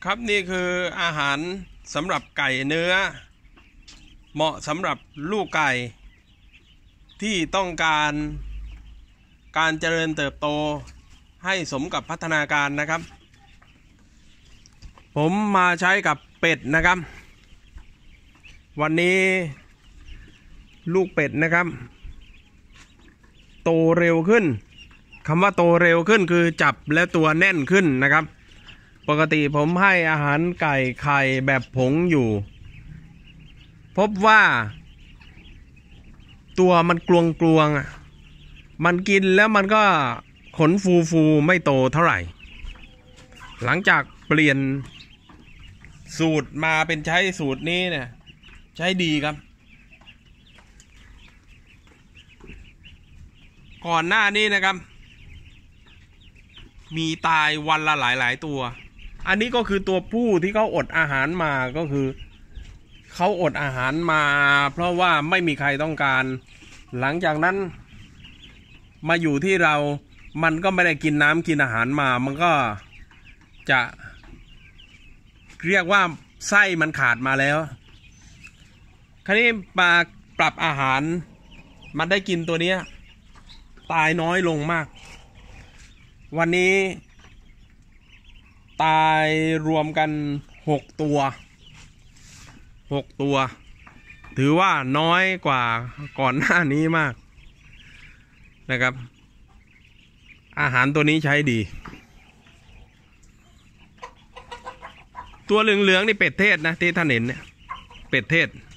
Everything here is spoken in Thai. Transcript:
ครับนี่คืออาหารสำหรับไก่เนื้อเหมาะสำหรับลูกไก่ที่ต้องการเจริญเติบโตให้สมกับพัฒนาการนะครับผมมาใช้กับเป็ดนะครับวันนี้ลูกเป็ดนะครับโตเร็วขึ้นคำว่าโตเร็วขึ้นคือจับและตัวแน่นขึ้นนะครับปกติผมให้อาหารไก่ไข่แบบผงอยู่พบว่าตัวมันกลวงมันกินแล้วมันก็ขนฟูไม่โตเท่าไหร่หลังจากเปลี่ยนสูตรมาเป็นใช้สูตรนี้เนี่ยใช้ดีครับก่อนหน้านี้นะครับมีตายวันละหลายตัวอันนี้ก็คือตัวผู้ที่เขาอดอาหารมาก็คือเขาอดอาหารมาเพราะว่าไม่มีใครต้องการหลังจากนั้นมาอยู่ที่เรามันก็ไม่ได้กินน้ำกินอาหารมามันก็จะเรียกว่าไส้มันขาดมาแล้วคราวนี้มาปรับอาหารมันได้กินตัวนี้ตายน้อยลงมากวันนี้ตายรวมกัน6 ตัวถือว่าน้อยกว่าก่อนหน้านี้มากนะครับอาหารตัวนี้ใช้ดีตัวเหลืองๆนี่เป็ดเทศนะที่ท่านเห็นเนี่ยเป็ดเทศ